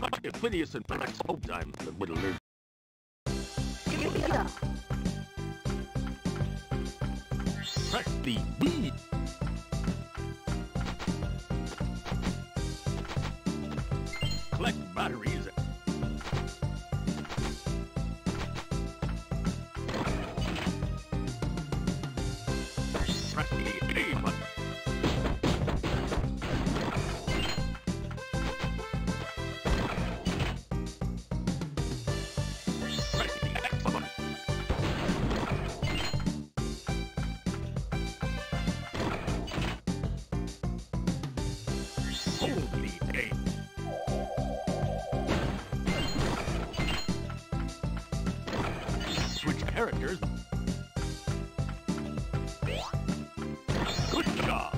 If Phineas and Ferb whole time that would alert. Press the B. Collect batteries. Press the A button. Characters. Good job.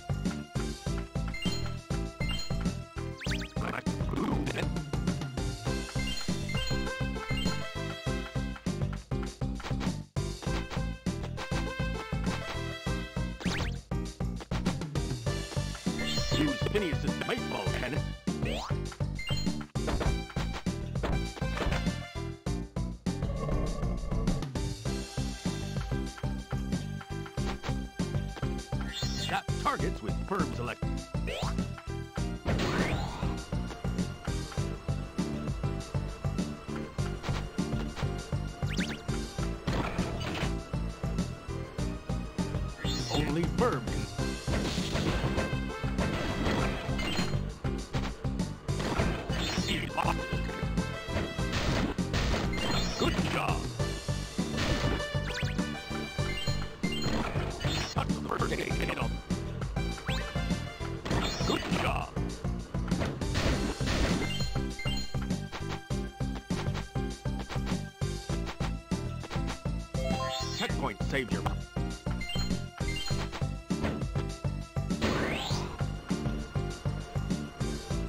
Use Phineas's baseball cannon. Tap targets with Ferb select. Only Ferb can. Good job. Touch the first aid handle. Good job. Checkpoint saved your.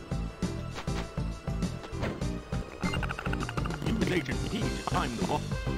Use Agent P to time the ball.